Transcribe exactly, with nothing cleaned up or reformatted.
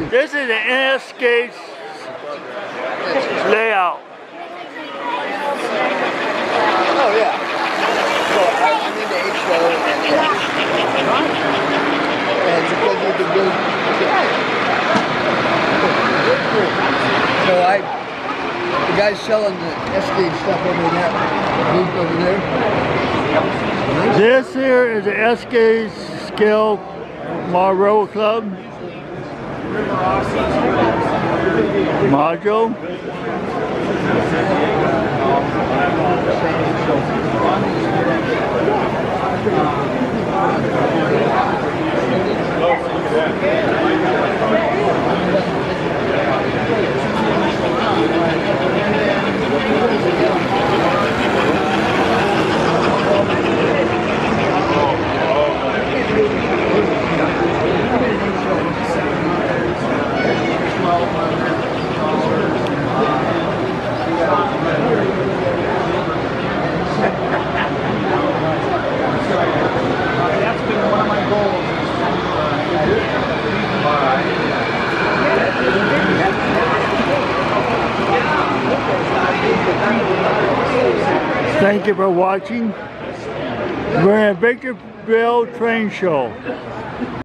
This is the N S Skates layout. Oh yeah. So I'm in the H show and and because you can go. So I, the guy's selling the S K stuff over in that booth over there. This here is the S K Scale Marlboro Club module. That's been one of my goals. Thank you for watching. We're at Victorville Train Show.